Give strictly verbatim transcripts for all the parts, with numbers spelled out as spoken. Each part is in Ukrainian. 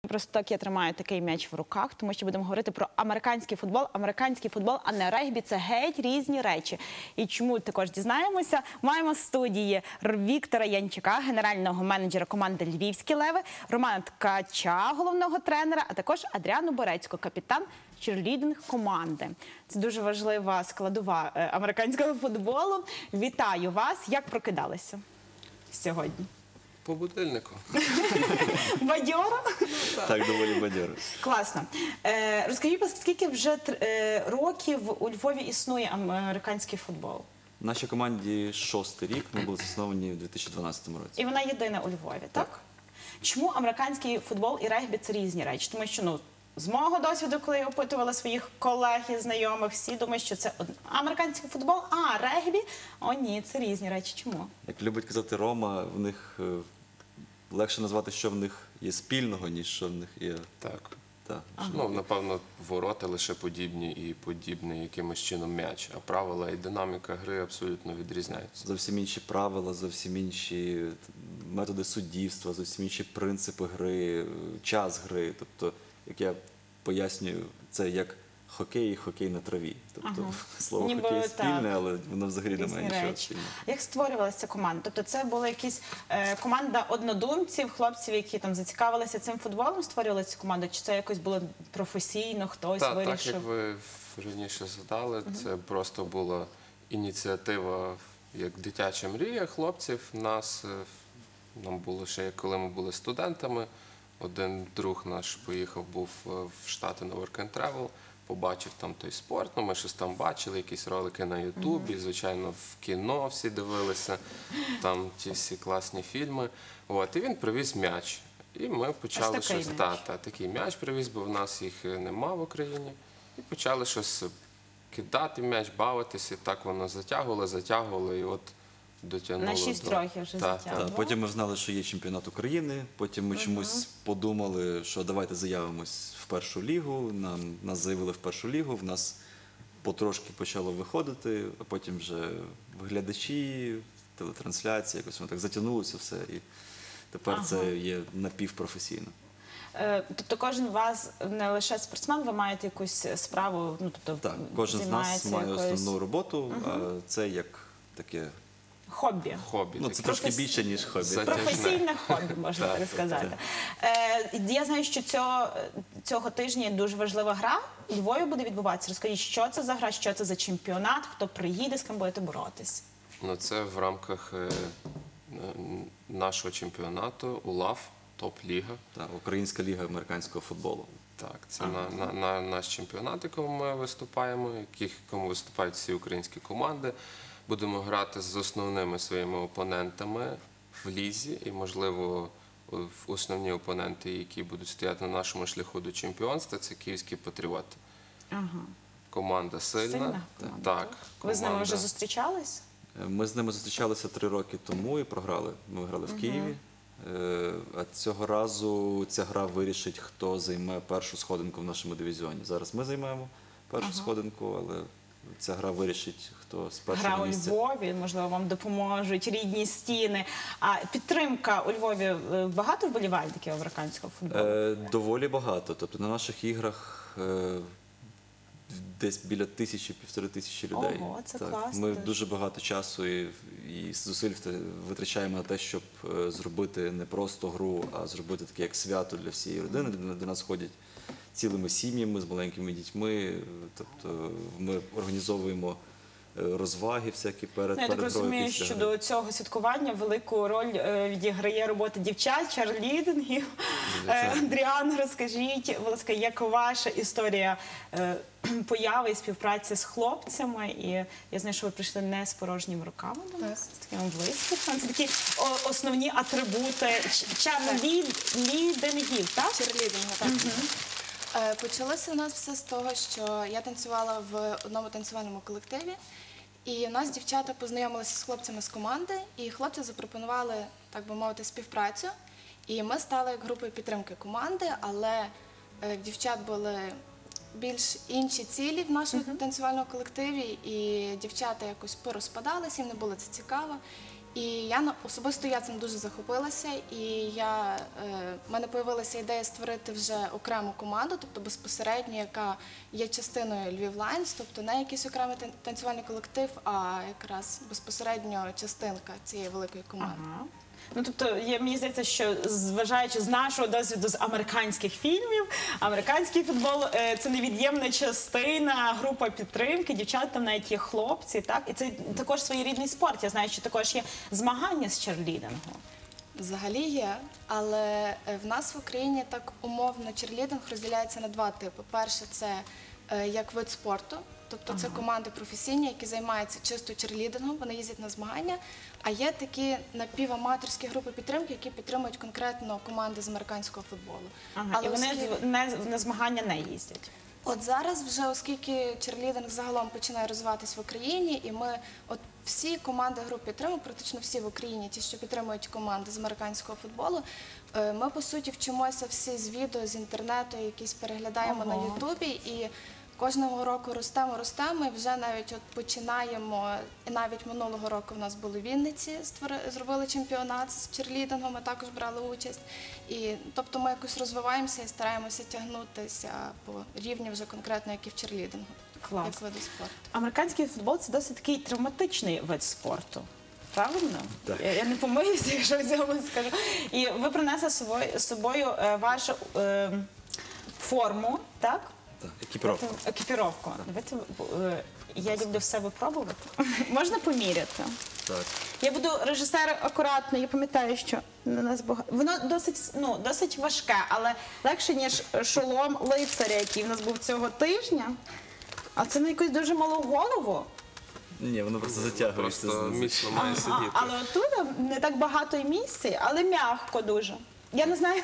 Просто так я тримаю такий м'яч в руках, тому що будемо говорити про американський футбол. Американський футбол, а не регбі – це геть різні речі. І чому також дізнаємося. Маємо в студії Віктора Янчука, генерального менеджера команди «Львівські леви», Романа Ткача, головного тренера, а також Адріану Борецьку, капітан черлідинг команди. Це дуже важлива складова американського футболу. Вітаю вас. Як прокидалися сьогодні? По будильнику. Бадьоро? Так, доволі бадьоро. Класно. Е, розкажіть, будь ласка, скільки вже е, років у Львові існує американський футбол? В нашій команді шостий рік, ми були засновані в дві тисячі дванадцятому році. І вона єдина у Львові, так? Так. Чому американський футбол і регбі – це різні речі? Тому що, ну, з мого досвіду, коли я опитувала своїх колег і знайомих, всі думають, що це американський футбол, а регбі – о ні, це різні речі. Чому? Як любить казати Рома, в них е, легше назвати, що в них є спільного, ніж що в них є. Так. Так. Ну, напевно, ворота лише подібні і подібний якимось чином м'яч, а правила і динаміка гри абсолютно відрізняються. Зовсім інші правила, зовсім інші методи суддівства, зовсім інші принципи гри, час гри. Тобто, як я пояснюю, це як хокей і хокей на траві. Тобто, Ага. слово Ніби хокей так. спільне, але воно взагалі не Різні має нічого речі. спільного. Як створювалася ця команда? Тобто це була якась е, команда однодумців, хлопців, які там зацікавилися цим футболом, створювали цю команду? Чи це якось було професійно, хтось Так, вирішив? так, як ви раніше задали, це просто була ініціатива, як дитяча мрія хлопців. Нас, е, нам було ще, коли ми були студентами, один друг наш поїхав, був е, в Штати на Work and Travel, побачив там той спорт, ну ми щось там бачили, якісь ролики на Ютубі, звичайно, в кіно всі дивилися, там ті всі класні фільми. От, і він привіз м'яч. І ми почали Ось такий щось, м'яч. та, та, такий м'яч привіз, бо в нас їх нема в Україні. І почали щось кидати м'яч, бавитися, і так воно затягувало, затягувало, і от дотягнуло. На шість до... років вже Та, затягнуло. Так, потім ми знали, що є чемпіонат України, потім ми чомусь подумали, що давайте заявимось в першу лігу, нам, нас заявили в першу лігу, в нас потрошки почало виходити, а потім вже глядачі, телетрансляції, якось воно так затягнулося все, і тепер Ага. це є напівпрофесійно. Е, Тобто кожен з вас не лише спортсмен, ви маєте якусь справу, ну тобто Так, кожен з нас займається має якоюсь основну роботу, а це як таке, хобі. Хобі. ну таке. це трошки Професі- більше, ніж хобі. Це- Професійне хобі, можна Так, так сказати. Е, я знаю, що цього, цього тижня дуже важлива гра у Львові буде відбуватися. Розкажіть, що це за гра, що це за чемпіонат, хто приїде, з ким будете боротись? Ну, це в рамках е, е, нашого чемпіонату УЛАФ, топ-ліга. Так, Українська ліга американського футболу. Так, це на, на, на наш чемпіонат, якому ми виступаємо, яких якому виступають всі українські команди. Будемо грати з основними своїми опонентами в лізі, і, можливо, в основні опоненти, які будуть стояти на нашому шляху до чемпіонства, це київські патріоти. Ага. Команда сильна. Сильна команда, Так, Ви з ними команда- вже зустрічались? Ми з ними зустрічалися три роки тому і програли. Ми грали в Києві. Е, А цього разу ця гра вирішить, хто займе першу сходинку в нашому дивізіоні. Зараз ми займемо першу сходинку, але ця гра вирішить, хто з Гра першого у місця. Львові, можливо, вам допоможуть рідні стіни. А підтримка у Львові, е, багато вболівальників американського футболу? Е, Доволі багато. Тобто на наших іграх е, десь біля тисячі, півтори тисячі людей. Ого, це Так. класно Ми дуже. дуже багато часу і, і зусиль вт- витрачаємо на те, щоб е, зробити не просто гру, а зробити таке як свято для всієї родини. До, до нас ходять цілими сім'ями з маленькими дітьми. Тобто ми організовуємо е, розваги всякі перед Ну, я так перед грою, розумію, після що гри. до цього святкування велику роль е, відіграє робота дівчат, чарлідингів. Е, Андріан, розкажіть, будь ласка, як ваша історія е, появи і співпраці з хлопцями? І я знаю, що ви прийшли не з порожніми руками до нас, з такими виступами. Це такі о, основні атрибути чарлідингів, так? Черлідингу, так. Е, Почалося у нас все з того, що я танцювала в одному танцювальному колективі, і у нас дівчата познайомилися з хлопцями з команди, і хлопці запропонували, так би мовити, співпрацю. І ми стали як групою підтримки команди, але е, в дівчат були більш інші цілі в нашому танцювальному колективі, і дівчата якось порозпадалися, їм не було це цікаво. І я на- особисто я цим дуже захопилася, і я, е, в мене з'явилася ідея створити вже окрему команду, тобто безпосередньо, яка є частиною Львів Лайнс, тобто не якийсь окремий тан- танцювальний колектив, а якраз безпосередньо частинка цієї великої команди. Ага. Ну, тобто, є, мені здається, що зважаючи з нашого досвіду з американських фільмів, американський футбол е, це невід'ємна частина, група підтримки, дівчат там навіть є хлопці, так? І це також своєрідний спорт. Я знаю, що також є змагання з черлідингу. Взагалі є, але е, в нас в Україні так умовно черлідинг розділяється на два типи. Перше, це е, як вид спорту, тобто це команди професійні, які займаються чисто черлідингом, вони їздять на змагання. А є такі напіваматорські групи підтримки, які підтримують конкретно команди з американського футболу. Ага. І вони оскільки- не, на змагання не їздять. От зараз вже, оскільки черлідинг загалом починає розвиватись в Україні, і ми, от всі команди груп підтримки, практично всі в Україні, ті, що підтримують команди з американського футболу, е, ми, по суті, вчимося всі з відео, з інтернету, якісь переглядаємо Ага. на Ютубі, і кожного року ростемо, ростемо, і вже навіть от починаємо, і навіть минулого року в нас були в Вінниці, створи- зробили чемпіонат з черлідингом, ми також брали участь. І, тобто ми якось розвиваємося і стараємося тягнутися по рівні вже конкретно, як і в черлідингу, Клас. як виду спорту. Американський футбол – це досить такий травматичний вид спорту. Правильно? Так. Я, я не помиюся, якщо в цьому скажу. І ви принесли з собою, з собою е, вашу е, форму, так? Так, екіпіровка. Екіпіровку. Давайте, е, я люблю все випробувати. Можна поміряти? Так. Я буду режисер акуратно, я пам'ятаю, що на нас багато. Воно досить, ну, досить важке, але легше, ніж шолом лицаря, який в нас був цього тижня. А це на якусь дуже малу голову. Ні, воно просто затягується. Просто міцно має А, сидіти. але отут не так багато і місця, але м'яко дуже. Я не знаю,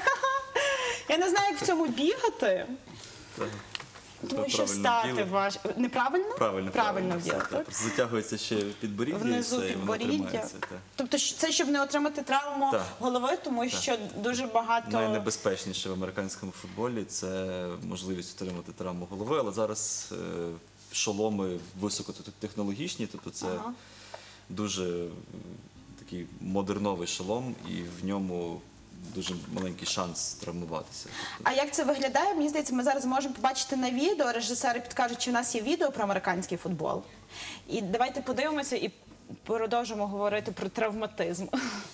я не знаю, як в цьому бігати. Так. Тому що Правильно стати вділи. важ... Неправильно? Правильно, Правильно все, вділи, так. так? Просто затягується ще підборіддя, Внизу і все, і воно підборіддя. тримається. Так. Тобто щ- це щоб не отримати травму Так. голови, тому що дуже багато... Найнебезпечніше в американському футболі це можливість отримати травму голови, але зараз е, шоломи високотехнологічні, тобто це Ага. дуже м, такий модерновий шолом, і в ньому дуже маленький шанс травмуватися. Тобто, А як це виглядає? Мені здається, ми зараз можемо побачити на відео. Режисери підкажуть, чи в нас є відео про американський футбол. І давайте подивимося і продовжимо говорити про травматизм.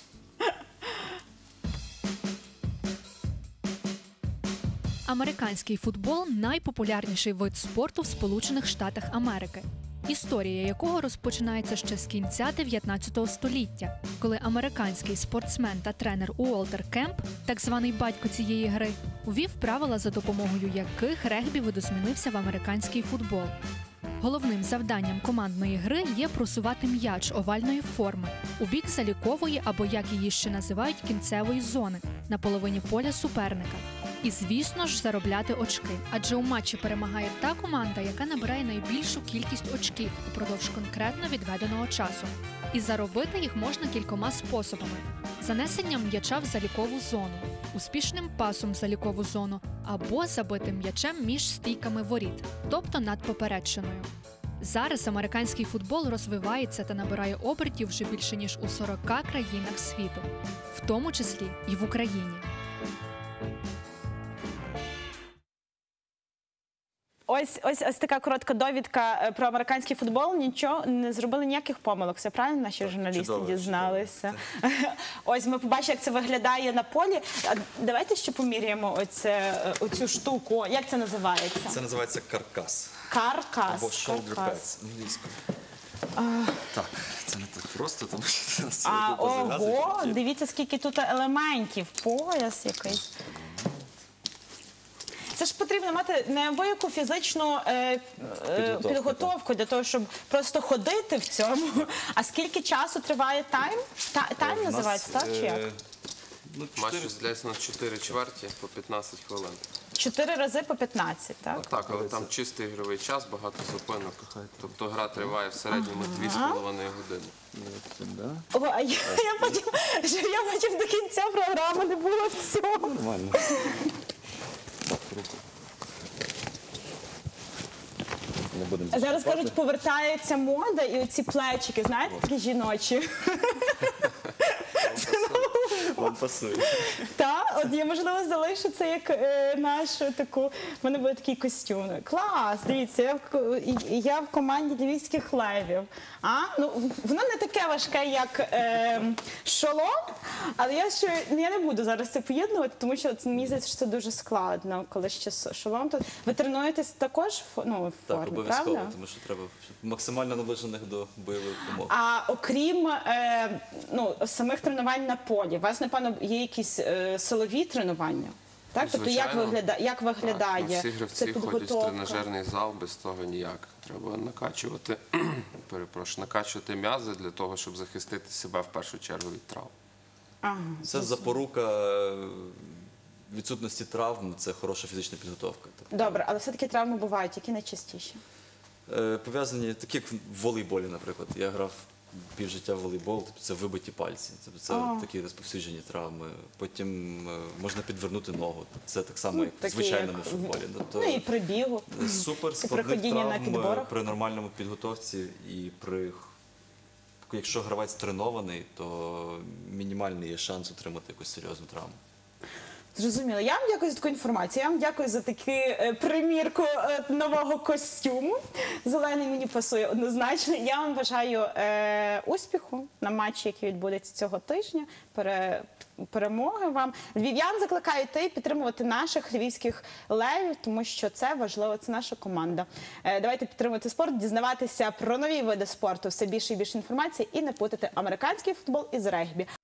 Американський футбол – найпопулярніший вид спорту в Сполучених Штатах Америки, історія якого розпочинається ще з кінця дев'ятнадцятого століття, коли американський спортсмен та тренер Уолтер Кемп, так званий батько цієї гри, увів правила, за допомогою яких регбі видозмінився в американський футбол. Головним завданням командної гри є просувати м'яч овальної форми у бік залікової або, як її ще називають, кінцевої зони на половині поля суперника. І, звісно ж, заробляти очки. Адже у матчі перемагає та команда, яка набирає найбільшу кількість очків упродовж конкретно відведеного часу. І заробити їх можна кількома способами: занесенням м'яча в залікову зону, успішним пасом в залікову зону або забитим м'ячем між стійками воріт, тобто над поперечиною. Зараз американський футбол розвивається та набирає обертів вже більше ніж у сорока країнах світу, в тому числі і в Україні. Ось, ось, ось така коротка довідка е, про американський футбол. Нічого, не зробили ніяких помилок. Все правильно наші журналісти чудово, дізналися? Ось ми побачимо, як це виглядає на полі. А давайте ще поміряємо оце, е, оцю штуку. Як це називається? це називається каркас. Каркас. Або shoulder Каркас. pads англійською. Так, це не так просто, тому що це нас А, купа зав'язок. ого, дивіться, скільки тут елементів. Пояс якийсь. Це ж потрібно мати неабияку фізичну е, е, Підготовку, підготовку для того, щоб просто ходити в цьому. А скільки часу триває тайм? Та, тайм В нас, називається, так? Чи як? е, Ну, Матч чотири- розділяється на чотири чверті по п'ятнадцять хвилин. Чотири рази по п'ятнадцять, так? Так, але там чистий ігровий час, багато зупинок. Тобто гра триває в середньому дві з половиною години. Да? О, а я, я потім, що я потім до кінця програми не було в цьому. Нормально. Так, руку. Не будемо Зараз зачіпати. кажуть, повертається мода і оці плечики, знаєте, такі жіночі. Пасує. Та, от я можливо залишу це як е, нашу таку. В мене буде такий костюм. Клас, дивіться, я в ко- і- я в команді львівських левів. А ну воно не таке важке, як е, шолом, але я ще ну, я не буду зараз це поєднувати, тому що от, мені здається, що це дуже складно, коли ще с- шолом. То ви тренуєтесь також в, ну, в Так, формі, обов'язково, правда? тому що треба максимально наближених до бойових умов. А окрім е, ну, самих тренувань на полі, у вас, напевно, є якісь е, силові тренування? Так? Тобто як, Звичайно. вигляда, як виглядає Так, ну, всі ця гравці ходять в підготовка? тренажерний зал, без того ніяк. Треба накачувати, перепрошую, накачувати м'язи для того, щоб захистити себе в першу чергу від травм. Ага. Це запорука е, відсутності травм, це хороша фізична підготовка. Тобто, Добре, але все-таки травми бувають, які найчастіші? е, пов'язані, такі як в волейболі, наприклад. Я грав півжиття в волейбол, тобто це вибиті пальці, тобто це А. такі розповсюджені травми. Потім е, можна підвернути ногу. Це так само, як в такі, звичайному як в- футболі. Тобто, Ну і при бігу. супер І складних проходіння на травм підборах. при нормальному підготовці і при якщо гравець тренований, то мінімальний є шанс отримати якусь серйозну травму. Зрозуміло. Я вам дякую за таку інформацію. Я вам дякую за таку е, примірку е, нового костюму. Зелений мені пасує однозначно. Я вам бажаю е, успіху на матчі, який відбудеться цього тижня. Пере, перемоги вам. Львів'ян закликаю йти підтримувати наших львівських левів, тому що це важливо, це наша команда. Е, давайте підтримувати спорт, дізнаватися про нові види спорту, все більше і більше інформації і не путати американський футбол із регбі.